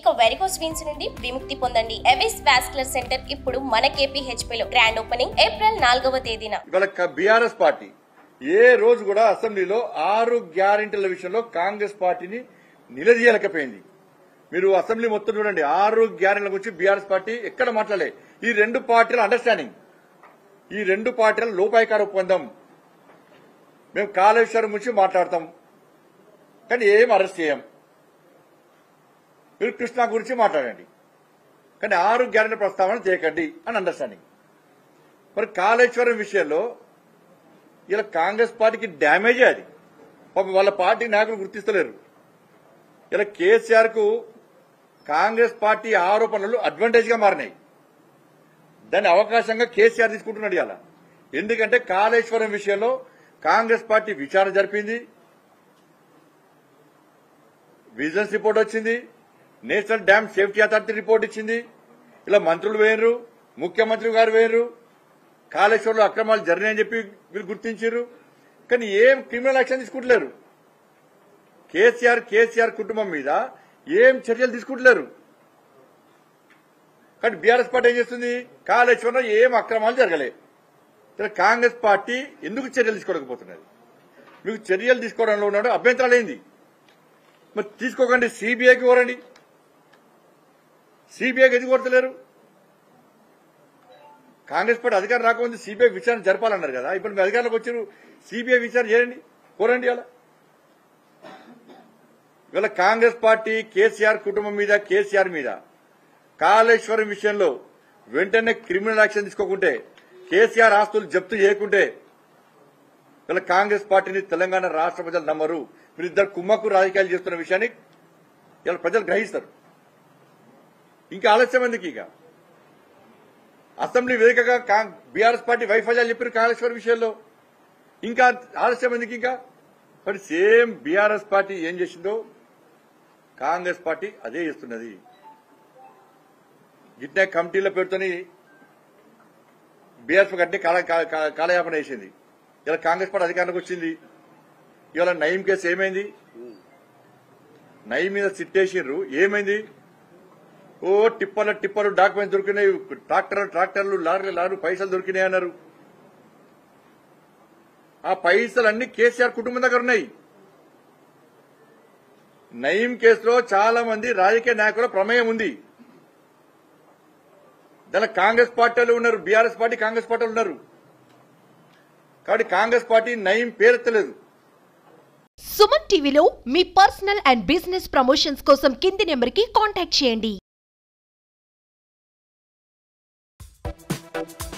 ఇక varicose veins నుండి విముక్తి పొందండి. ఎవిస్ వాస్కులర్ సెంటర్ ఇప్పుడు మన KPHP లో గ్రాండ్ ఓపెనింగ్ ఏప్రిల్ 4వ తేదీన. బీఆర్ఎస్ పార్టీ ఏ రోజు కూడా అసెంబ్లీలో 6 గ్యారెంటీల విషయంలో కాంగ్రెస్ పార్టీని నిలదీయలేకపోయింది. మీరు అసెంబ్లీ మొత్తం చూడండి, 6 గ్యారెంటీల గురించి బీఆర్ఎస్ పార్టీ ఎక్కడ మాట్లాడలే. ఈ రెండు పార్టీల అండర్స్టాండింగ్, ఈ రెండు పార్టీల లోపాయికార ఒప్పందం. మేము కాళేశ్వరం గురించి మాట్లాడతాం కానీ ఏం అరెస్ట్ చేయం. మీరు కృష్ణా గురించి మాట్లాడండి కానీ 6 గ్యారెంటీ ప్రస్తావన చేయకండి అని అండర్స్టాండింగ్. మరి కాళేశ్వరం విషయంలో ఇలా కాంగ్రెస్ పార్టీకి డ్యామేజే అది. వాళ్ళ పార్టీ నాయకులు గుర్తిస్తలేరు. ఇలా కేసీఆర్ కు కాంగ్రెస్ పార్టీ ఆరోపణలు అడ్వాంటేజ్ గా మారినాయి. దాన్ని అవకాశంగా కేసీఆర్ తీసుకుంటున్నాడు ఇలా. ఎందుకంటే కాళేశ్వరం విషయంలో కాంగ్రెస్ పార్టీ విచారణ జరిపింది, విజిలెన్స్ రిపోర్ట్ వచ్చింది, national dam safety authority report ఇచ్చింది. ఇలా మంత్రులు వేయరు, ముఖ్యమంత్రి గారు వేయరు, కాళేశ్వరంలో అక్రమాలు జరిగాయని చెప్పి వీళ్ళు గుర్తించారు. కానీ ఏం క్రిమినల్ యాక్షన్ తీసుకుంటలేరు. కేసీఆర్ కుటుంబం మీద ఏం చర్యలు తీసుకుంటలేరు. కానీ బీఆర్ఎస్ పార్టీ ఏం చేస్తుంది, కాళేశ్వరంలో ఏం అక్రమాలు జరగలే. కాంగ్రెస్ పార్టీ ఎందుకు చర్యలు తీసుకోలేకపోతున్నది? మీకు చర్యలు తీసుకోవడంలో ఉన్నాడు అభ్యంతరాలు ఏంది? మరి తీసుకోకండి, సిబిఐకి కోరండి. సిబిఐకి ఎందుకు కోరతలేరు? కాంగ్రెస్ పార్టీ అధికారం రాకముందు సిబిఐ విచారణ జరపాలన్నారు కదా. ఇప్పుడు మీ అధికారంలోకి వచ్చారు, సిబిఐ విచారణ చేయండి, కోరండి. అలా ఇవాళ కాంగ్రెస్ పార్టీ కేసీఆర్ కుటుంబం మీద, కేసీఆర్ మీద కాళేశ్వరం విషయంలో వెంటనే క్రిమినల్ యాక్షన్ తీసుకోకుంటే, కేసీఆర్ ఆస్తులు జప్తు చేయకుంటే ఇవాళ కాంగ్రెస్ పార్టీని తెలంగాణ రాష్ట్ర ప్రజలు నమ్మరు. వీరిద్దరు కుమ్మక్కు రాజకీయాలు చేస్తున్న విషయాన్ని ఇలా ప్రజలు గ్రహిస్తారు. ఇంకా ఆలస్యం ఎందుకు? ఇక అసెంబ్లీ వేదికగా బీఆర్ఎస్ పార్టీ వైఫల్యాలు చెప్పారు కాళేశ్వరం విషయంలో. ఇంకా ఆలస్యం ఎందుకు? ఇంకా మరి సేమ్ బీఆర్ఎస్ పార్టీ ఏం చేసిందో కాంగ్రెస్ పార్టీ అదే చేస్తున్నది. గిట్నే కమిటీల పేరుతోని బీఆర్ఎస్ గట్టి కాలయాపన వేసింది. ఇలా కాంగ్రెస్ పార్టీ అధికారంలోకి వచ్చింది. ఇవాళ నయీం కేసు ఏమైంది? నయీం మీద సిట్టేసిండ్రు, ఏమైంది? ఓ టిప్పర్లు డాక్యుమెంట్స్ దొరికినాయి, ట్రాక్టర్లు లారీలు పైసలు దొరికినాయి అన్నారు. ఆ పైసలన్నీ కేసీఆర్ కుటుంబం దగ్గర ఉన్నాయి. నయీం కేసులో చాలా మంది రాజకీయ నాయకుల ప్రమేయం ఉంది. దానిలో కాంగ్రెస్ పార్టీలు ఉన్నారు, బీఆర్ఎస్ పార్టీ కాంగ్రెస్ పార్టీలు ఉన్నారు. కాబట్టి కాంగ్రెస్ పార్టీ నయీం పేరెత్తలేదు. సుమన్ టీవీలో మీ పర్సనల్ అండ్ బిజినెస్ ప్రమోషన్స్ కోసం కింది నెంబర్కి కాంటాక్ట్ చేయండి.